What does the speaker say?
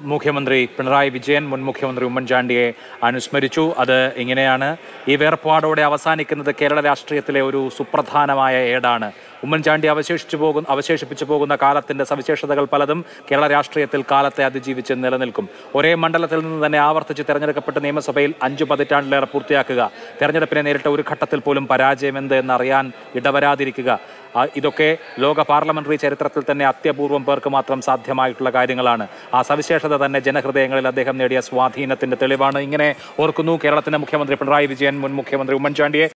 മുഖ്യമന്ത്രി പിണറായി വിജയൻ മുൻ മുഖ്യമന്ത്രി ഉമ്മൻചാണ്ടിയെ അനുസ്മരിച്ചു. അത് ഇങ്ങനെയാണ്: ഈ വേർപാടോടെ അവസാനിക്കുന്നത് കേരള രാഷ്ട്രീയത്തിലെ ഒരു സുപ്രധാനമായ ഏടാണ്. ഉമ്മൻചാണ്ടി അവശേഷിപ്പിച്ചു പോകുന്ന കാലത്തിന്റെ സവിശേഷതകൾ പലതും കേരള രാഷ്ട്രീയത്തിൽ കാലത്തെ അതിജീവിച്ച് നിലനിൽക്കും. ഒരേ മണ്ഡലത്തിൽ നിന്ന് തന്നെ ആവർത്തിച്ച് തെരഞ്ഞെടുക്കപ്പെട്ട നിയമസഭയിൽ 5 പതിറ്റാണ്ടിലേറെ പൂർത്തിയാക്കുക, തെരഞ്ഞെടുപ്പിനെ നേരിട്ട ഒരു ഘട്ടത്തിൽ പോലും പരാജയം എന്ത് എന്നറിയാൻ ഇടവരാതിരിക്കുക, ഇതൊക്കെ ലോക പാർലമെന്ററി ചരിത്രത്തിൽ തന്നെ അത്യപൂർവം പേർക്ക് മാത്രം സാധ്യമായിട്ടുള്ള കാര്യങ്ങളാണ്. ആ സവിശേഷത തന്നെ ജനഹൃദയങ്ങളിൽ അദ്ദേഹം നേടിയ സ്വാധീനത്തിന്റെ തെളിവാണ്. ഇങ്ങനെ ഓർക്കുന്നു കേരളത്തിന്റെ മുഖ്യമന്ത്രി പിണറായി വിജയൻ മുൻ മുഖ്യമന്ത്രി ഉമ്മൻചാണ്ടിയെ.